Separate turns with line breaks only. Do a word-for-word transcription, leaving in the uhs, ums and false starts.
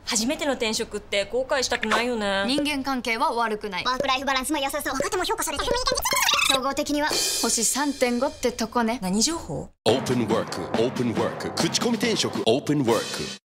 初めての転職って後悔したくないよね。
人間関係は悪くない。
ワークライフバランスも良さそう。若手も評価されてる。
総合的には星 さんてんご ってとこね。
何情報？
オープンワーク、オープンワーク、口コミ転職、オープンワーク。